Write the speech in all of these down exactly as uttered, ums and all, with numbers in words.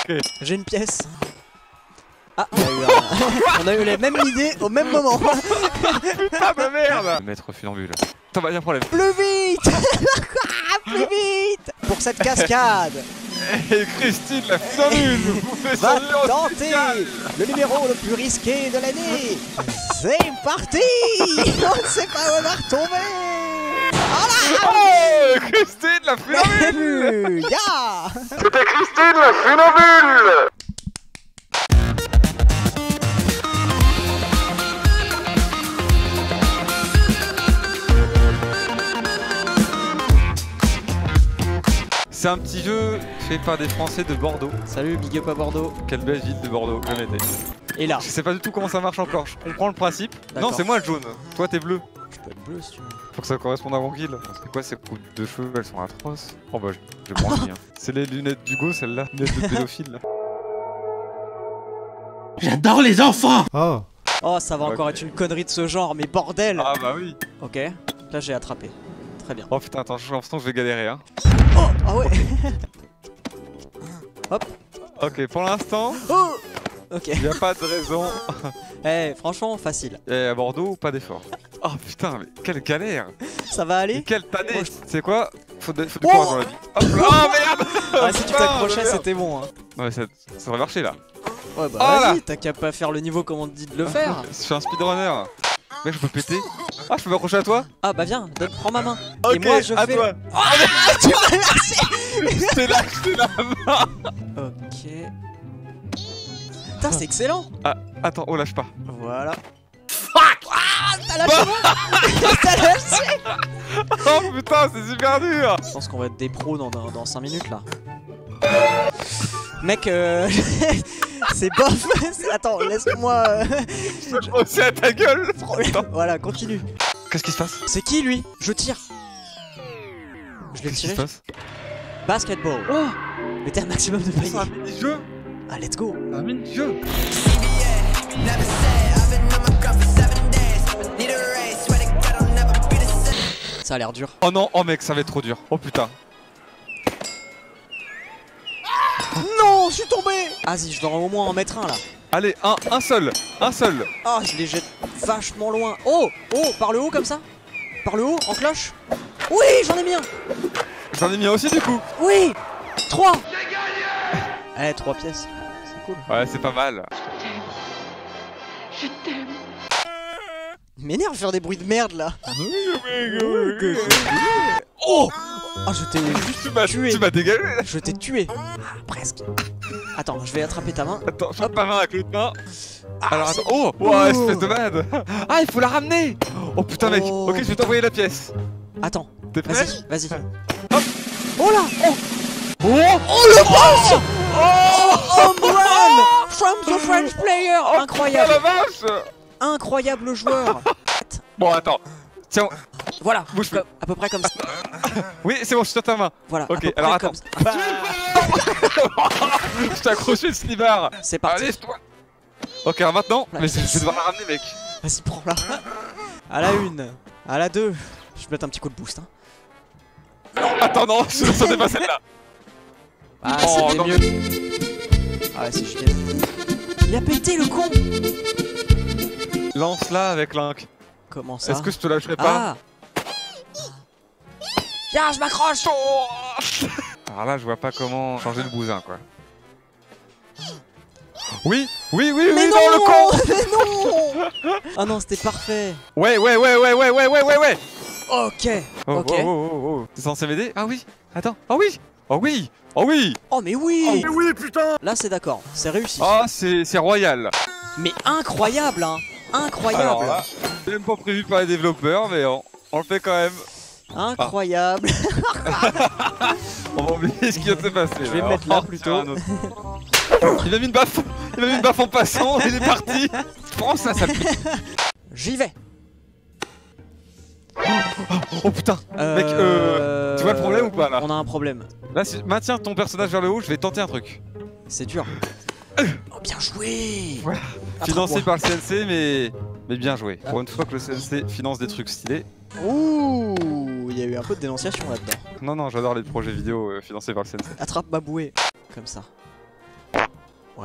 Okay. J'ai une pièce. Ah, on a, eu un... on a eu les mêmes idées au même moment. Putain de merde. Maître funambule. Attends, bah y'a un problème. Plus vite. Plus vite. Pour cette cascade. Et Christine la funambule vous fait Va saluer tenter le numéro le plus risqué de l'année. C'est parti. On ne sait pas où elle va retomber. Oh, Christine la funambule. Ya. C'était Christine la funambule. C'est un petit jeu fait par des Français de Bordeaux. Salut, big up à Bordeaux. Quelle belle ville de Bordeaux, jamais été. Et là, Je sais pas du tout comment ça marche encore, je comprends le principe. Non, c'est moi le jaune, toi t'es bleu. je peux être bleu si tu veux. Faut que ça corresponde à mon kill. C'est quoi ces coupes de cheveux, elles sont atroces. Oh bah j'ai pas envie. Hein. C'est les lunettes d'Hugo celles-là, lunettes de pédophile là. J'adore les enfants. Oh, oh ça va okay. encore être une connerie de ce genre, mais bordel. Ah bah oui. Ok, là j'ai attrapé. Très bien. Oh putain, attends, j'ai l'impression que je vais galérer hein. Oh, ah ouais. Hop. Ok, pour l'instant, Oh. Ok. il y a pas de raison. Eh, franchement, facile. Et à Bordeaux, pas d'effort. Oh putain, mais quelle galère. Ça va aller. Et quelle tannée. Oh, C'est quoi? Faut de, faut de oh courage dans la vie. Hop là. Oh merde. Ah, si tu t'accrochais, c'était bon. Hein. Ouais, ça, ça devrait marcher là. Ouais, bah Oh, vas-y, là. t'as qu'à pas faire le niveau comme on te dit de le faire. Je suis un speedrunner. Mec, je peux péter. Ah, je peux m'accrocher à toi? Ah, bah viens, donne, prends ma main. Ok, Et moi, je à fais. toi. Ah, tu m'as lâché. C'est là que c'est la main. Ok. Putain, c'est excellent. Ah, attends, oh lâche pas. Voilà. Fuck. Ah, t'as lâché moi. T'as lâché. Oh putain, c'est super dur. Je pense qu'on va être des pros dans, dans, dans cinq minutes là. Mec, euh... c'est bof. Attends, laisse-moi. Euh... Oh, c'est à ta gueule. Voilà, continue. Qu'est-ce qui se passe? C'est qui lui? Je tire. Je l'ai Qu'est-ce qui tiré. se passe? Basketball. Oh. Mettez un maximum de C'est panier. un mini-jeu. Ah, let's go. Un mini-jeu. Ça a l'air dur. Oh non, oh mec, ça va être trop dur. Oh putain. Non, je suis tombé. Vas-y, je dois au moins en mettre un là. Allez, un, un seul, un seul. Ah, je les jette vachement loin. Oh, oh, par le haut comme ça. Par le haut, en cloche. Oui, j'en ai mis un. J'en ai mis un aussi du coup. Oui, trois. Eh, trois pièces. C'est cool. Ouais, c'est pas mal. Je t'aime. M'énerve faire des bruits de merde là. Oh. Ah, je t'ai Tu m'as tué. Tu m'as dégagé. Je t'ai tué. Ah, presque. Attends, je vais attraper ta main. Attends, je pas main avec l'autre main. Alors attends. Oh, oh, espèce de malade. Ah, il faut la ramener. Oh putain mec. Oh, Ok, je vais t'envoyer la pièce. Attends. T'es prêt? Vas-y, vas-y. Hop. Oh là. Oh. Oh, Oh le boss. Oh, home run from the French player. oh, Incroyable. la vache. Incroyable joueur. Bon, attends. Tiens, Voilà. bouge plus. Comme- à peu près comme ça. Oui, c'est bon, je suis sur ta main. Voilà. Ok, à peu alors près attends. comme ça. Je t'ai accroché le slibard. C'est parti. Allez, toi. Ok, alors maintenant, La mais je je pièce. vais devoir la ramener, mec. Vas-y, prends-la. À la une. À la deux. Je vais mettre un petit coup de boost. Hein. Attends, non, je ne sentais pas celle-là. Ah, Oh, c'était non. mieux. Ah ouais, c'est génial. Il a pété le con. Lance-la avec l'Inc. Comment ça? Est-ce que je te lâcherai pas? Ah. Tiens, je m'accroche. Alors là, je vois pas comment changer le bousin, quoi. Oui, oui, oui, Mais oui, non, non, le con. mais non. Ah non, c'était parfait. Ouais, ouais, ouais, ouais, ouais, ouais, ouais, ouais, ouais. Ok. Oh, Ok. oh, oh, oh, oh. T'es censé m'aider? Ah oui. Attends. Oh oui. Oh oui. Oh oui. Oh mais oui. oui, putain. Là c'est d'accord, c'est réussi. Ah, c'est c'est royal. Mais incroyable hein. Incroyable. Alors là, c'est même pas prévu par les développeurs, mais on, on le fait quand même. Incroyable. On va oublier ce qui vient de se passer. Je vais là. me mettre là Oh, plutôt. tiens, un autre. Il m'a mis une baffe. Il m'a mis une baffe en passant. Il est parti. Prends ça, ça pique. J'y vais. Oh putain. Mec, euh, tu vois le problème ou pas là? On a un problème. Là, si je maintiens ton personnage vers le haut, je vais tenter un truc. C'est dur. Oh bien joué. Voilà. Attrape-moi. Financé par le C N C, mais mais bien joué. Pour une fois que le C N C finance des trucs stylés. Ouh, il y a eu un peu de dénonciation là-dedans. Non, non, j'adore les projets vidéo euh, financés par le C N C. Attrape ma bouée. Comme ça. Ouais.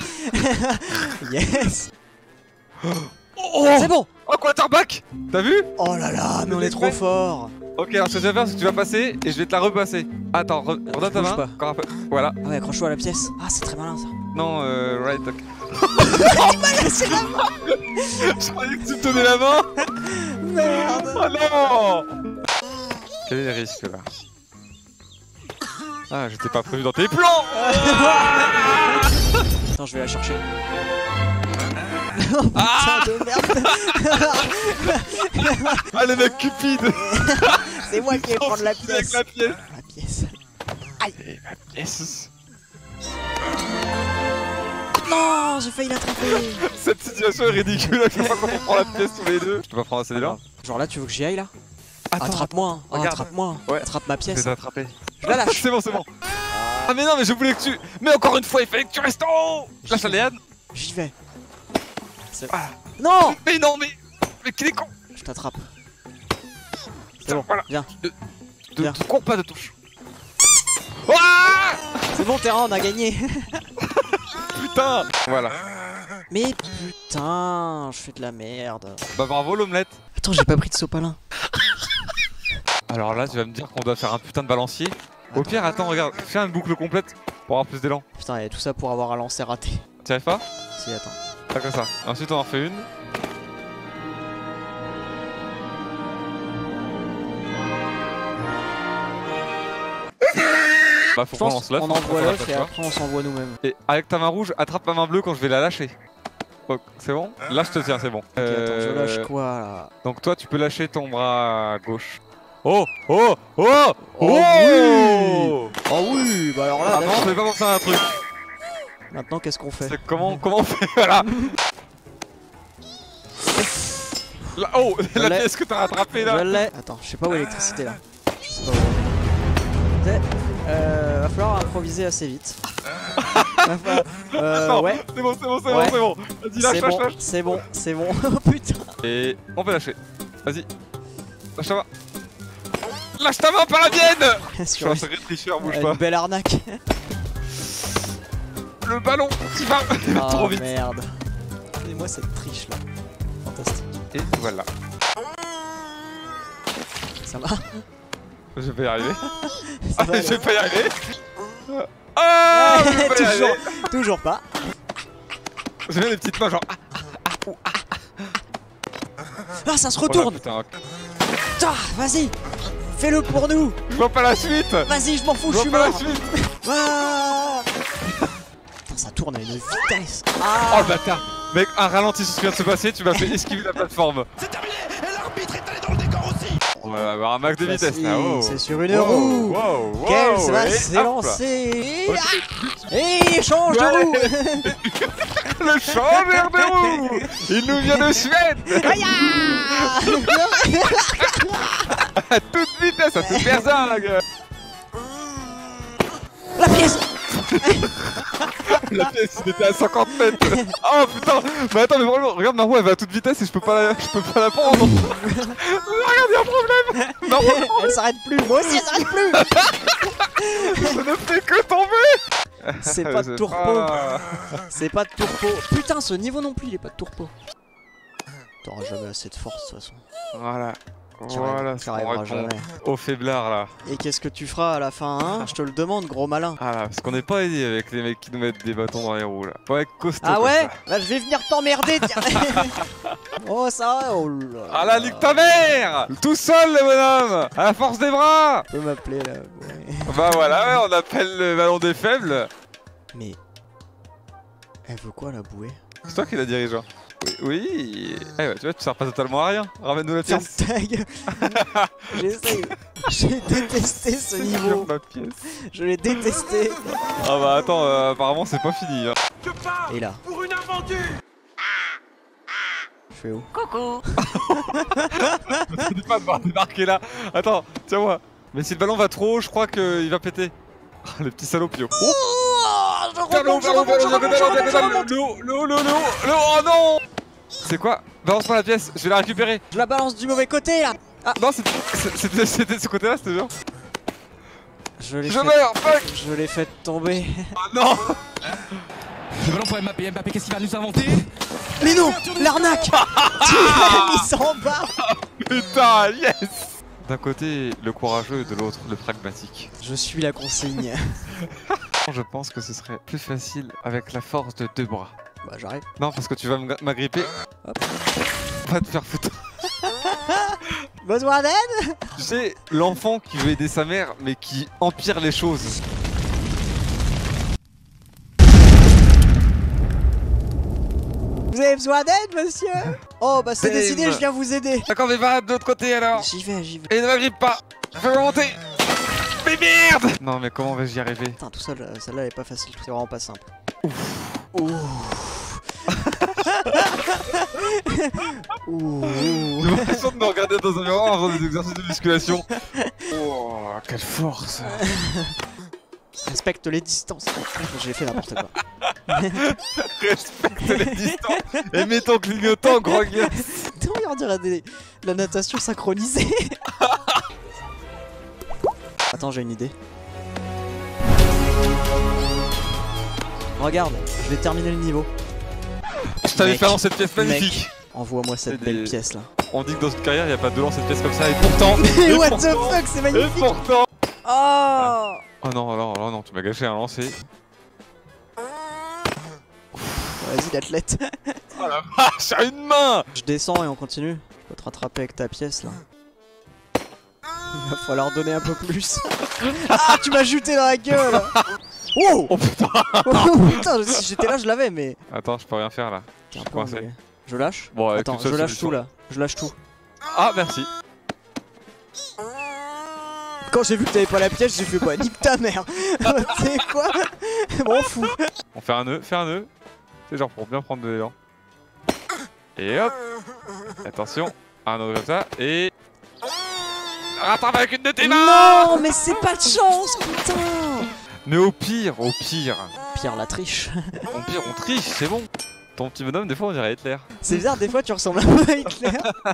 Yes. Oh, C'est bon. Oh, quarterback. T'as vu? Oh là là, mais on est trop fort. Ok, alors ce que tu vas faire, c'est que tu vas passer et je vais te la repasser. Attends, re redonne ta bouge main. pas. Encore un peu. Voilà. Ah ouais, accroche-toi à la pièce. Ah, c'est très malin ça. Non, euh, right, ok. Il m'a laissé la main. Je croyais que tu me donnais la main. Merde. Oh non. Quel est le risque là? Ah, j'étais pas prévu dans tes plans. Attends, je vais la chercher. Oh putain Ah de merde. Ah, le mec cupide. C'est moi qui vais prendre la Avec pièce. la pièce. La pièce. Et la pièce. Non, j'ai failli l'attraper. Cette situation est ridicule à chaque fois quand on prend la pièce tous les deux. Je peux pas prendre assez d'élan. Genre là, tu veux que j'y aille là? Attends, Attrape-moi, hein. Oh, regarde. attrape-moi. Ouais. Attrape ma je pièce. vais t'attraper. Je la lâche. C'est bon, c'est bon. Ah mais non, mais je voulais que tu... Mais encore une fois, il fallait que tu restes en haut. Lâche la liane. J'y vais. C'est- Ah. Non. Mais non, mais... Mais qu'il est con. Je t'attrape. C'est Tiens, bon, voilà. viens. De, Viens. de cours pas de touche. Ah C'est bon, terrain, on a gagné. Putain. Voilà. Mais putain, je fais de la merde. Bah bravo l'omelette. Attends, j'ai pas pris de sopalin. Alors là, tu vas me dire qu'on doit faire un putain de balancier. Au pire, attends, regarde, fais une boucle complète pour avoir plus d'élan. Putain, et tout ça pour avoir un lancer raté. Tu arrives pas? Si, attends. Pas comme ça. Ensuite, on en refait une. Bah faut Je qu'on pense lance l'œuf. on hein, envoie faut l'œuf faire et ça. après on s'envoie nous-mêmes. Et avec ta main rouge, attrape ma main bleue quand je vais la lâcher. Oh, c'est bon? Là je te tiens, c'est bon. Ok, attends, je Euh, lâche quoi là? Donc toi tu peux lâcher ton bras gauche. Oh oh oh Oh oh oui. Oh oui, bah alors là, Ah non, d'accord. je vais pas penser à un truc. Maintenant qu'est-ce qu'on fait? C'est comment comment on fait? Voilà. Là, oh, Je la l'ai. pièce que t'as rattrapée Je là. l'ai. Attends, je sais pas où est l'électricité là. Je sais pas où elle est. Euh, va falloir improviser assez vite. Va falloir- Euh, Non, ouais, c'est bon, c'est bon, c'est Ouais. bon, c'est bon. Vas-y, lâche, c'est lâche, bon, lâche. c'est bon, c'est bon. Oh putain. Et on peut lâcher. Vas-y. Lâche ta main. Lâche ta main, pas la mienne. Je suis Sur un une, sacré tricheur, bouge une pas. belle arnaque. Le ballon, tu vas Oh trop vite. merde. Et moi cette triche là. Fantastique. Et voilà. Ça va? Je vais pas y arriver. Ça Ah, va, je vais pas y arriver. Ah, je vais pas y toujours, arriver. toujours pas. J'ai bien des petites mains genre. Ah, Ah, ça se voilà, retourne. putain. Ah, vas-y. Fais-le pour nous. Je vois pas la suite. Vas-y, je m'en fous, Je je vois suis pas la mort. suite. Ah. Putain, ça tourne à une vitesse. Oh Ah. le bâtard. Mec, un ralenti sur ce qui vient de se passer, tu m'as fait esquiver la plateforme. C'est terminé et l'arbitre est allé dans le décor aussi. On va avoir un max de vitesse Facile, là. Oh. c'est sur une Wow, roue. wow, wow, Qu'elle va et hop. s'élancer. Ok. Ah. Et change de Ouais. roue. Le changeur de roue. Il nous vient de Suède. Aïe. À toute vitesse, à toute berzingue. La pièce. La pièce, il était à cinquante mètres. Oh putain. Mais attends, mais vraiment, regarde ma roue, elle va à toute vitesse et je peux pas la, je peux pas la prendre. Regarde, y'a un problème. Ma roue, Elle s'arrête plus. Moi aussi, elle s'arrête plus. ça ne fait que tomber. C'est pas de Je sais tourpeau. pas. C'est pas de tourpeau. Putain, ce niveau non plus, il est pas de tourpeau. T'auras jamais assez de force de toute façon. Voilà. Tu Voilà, arrives- ce tu qu'on arriveras répond jamais. au faiblard là. Et qu'est-ce que tu feras à la fin, hein? Je te le demande, gros malin. Ah là, parce qu'on n'est pas aidé avec les mecs qui nous mettent des bâtons dans les roues là. Faut être costaud. Ah comme ouais? ça. Bah, je vais venir t'emmerder, tiens. Oh, ça va? Oh là. Ah là, nique ta mère. Tout seul le bonhomme. À la force des bras. Tu peux m'appeler là. Ouais. Bah voilà, ouais, on appelle le ballon des faibles. Mais. Elle veut quoi la bouée? C'est toi qui la dirige. hein. Oui, oui. Eh ouais, tu vois, tu sers pas totalement à rien. Ramène-nous la Ferme pièce. ta gueule. J'essaye. J'ai détesté ce niveau. Ma pièce. Je l'ai détesté. Ah bah attends, euh, apparemment c'est pas fini. Hein. Je pars Et là, pour une aventure. je fais où? Coucou. Je dis pas de m'avoir débarqué là. Attends, tiens-moi. Mais si le ballon va trop haut, je crois qu'il va péter. Ah, le petit salopio. Oh, Oh, je Vers le haut, remonte, je vers le haut, remonte, je vers le haut, remonte, je vers le haut, remonte, je vers le haut, remonte. le haut, le haut, le haut, le haut, le haut, oh non. C'est quoi? Balance-moi la pièce, je vais la récupérer. Je la balance du mauvais côté là. Ah, Non, c'était c'était- c'était de ce côté-là, c'était bien. je l'ai Je fait. meurs, fuck. Je l'ai fait tomber. Ah non. Le ballon pour Mbappé. Mbappé, qu'est-ce qu'il va nous inventer? Mais non, l'arnaque. Tu l'as mis en bas. Putain, yes. D'un côté, le courageux, et de l'autre, le pragmatique. Je suis la consigne. Je pense que ce serait plus facile avec la force de deux bras. Bah j'arrive. Non, parce que tu vas m'ag- m'agripper. Hop. Va te faire foutre. Besoin d'aide? Tu sais, l'enfant qui veut aider sa mère, mais qui empire les choses. Vous avez besoin d'aide, monsieur? Oh bah c'est Bim. décidé, je viens vous aider. D'accord, mais va de l'autre côté alors. J'y vais, j'y vais. Et ne m'agrippe pas. Fais monter. Mais merde. Non, mais comment vais-je y arriver? Putain, tout seul, euh, celle-là elle est pas facile, c'est vraiment pas simple. Ouf. Ouh. Ouh. J'ai l'impression de me regarder dans un miroir en faisant des exercices de musculation. Oh, quelle force. Respecte les distances. J'ai fait n'importe quoi. Respecte les distances et mets ton clignotant, gros gars. On dirait des... la natation synchronisée. Attends, j'ai une idée. Regarde, je vais terminer le niveau. Je t'avais Mec, fait lancer cette pièce magnifique. Mec, envoie-moi cette C'est belle des- pièce là. On dit que dans une carrière, il n'y a pas de lancer de pièce comme ça, et pourtant. Mais et what the pourtant- fuck, c'est Et magnifique. pourtant. Oh. Oh non, alors, alors non, tu m'as gâché un lancer. Vas-y l'athlète. Oh la vache, à une main. Je descends et on continue. Je peux te rattraper avec ta pièce là. Il va falloir donner un peu plus. Ah, tu m'as jeté dans la gueule. Oh, Oh putain. oh putain, si j'étais là je l'avais mais... Attends, je peux rien faire là. T'es un suis peu coincé. embêté. Je lâche. Bon, avec Attends, une seule je lâche solution. tout là. Je lâche tout. Ah, merci. Quand j'ai vu que t'avais pas la pièce, j'ai fait bah nique ta mère. Tu sais quoi? M'en fous. On fait un nœud, fais un nœud. C'est genre pour bien prendre de l'élan. Et hop. Attention, un nœud comme ça, et... Rattrape avec une de tes mains. Non, mais c'est pas de chance, putain. Mais au pire, au pire, Pierre la triche. au pire, on triche, c'est bon. Ton petit bonhomme, des fois, on dirait Hitler. C'est bizarre, des fois tu ressembles un peu à Hitler.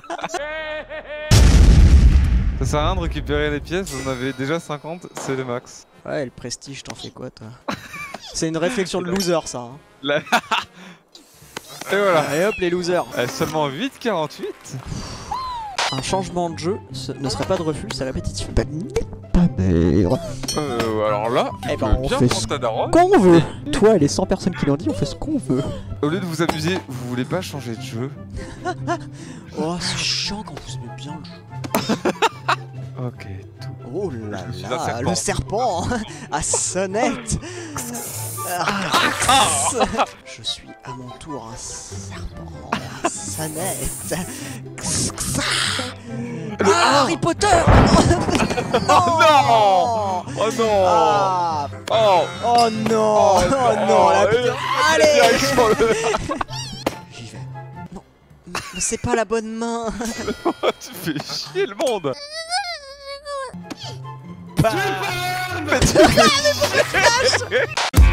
Ça sert à rien de récupérer les pièces, vous en avez déjà cinquante, c'est le max. Ouais, le prestige, t'en fais quoi toi? C'est une réflexion de loser ça. Hein. Là... Et voilà. Et hop les losers. Eh, seulement huit quarante-huit. Un changement de jeu ce ne serait pas de refus, c'est répétitif. Bah nique ta mère. Euh, alors là, Eh tu ben, peux on bien fait prendre ce ta daronne. qu'on veut. Toi et les cent personnes qui l'ont dit, on fait ce qu'on veut. Au lieu de vous amuser, vous voulez pas changer de jeu? Oh, c'est chiant quand vous aimez bien le jeu. Ok, tout. Oh là Je suis un là, serpent. le serpent à sonnette. Je suis à mon tour un serpent à sonnette. Ah, Harry Potter. Oh non. Oh non. Ah, Oh. oh non. Oh non, la putain. Allez. Direction le- J'y vais. Non, mais c'est pas la bonne main. Tu fais chier le monde. Bah. Mais tu fais chier.